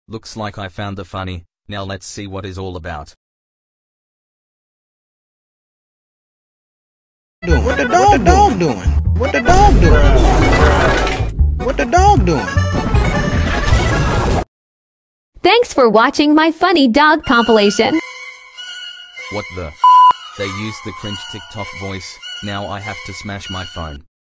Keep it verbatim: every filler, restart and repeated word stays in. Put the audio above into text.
Looks like I found the funny. Now let's see what it's all about. Doing? What the dog, what the dog doing? What the dog doing? What the dog doing? Thanks for watching my funny dog compilation. What the? They used the cringe TikTok voice. Now I have to smash my phone.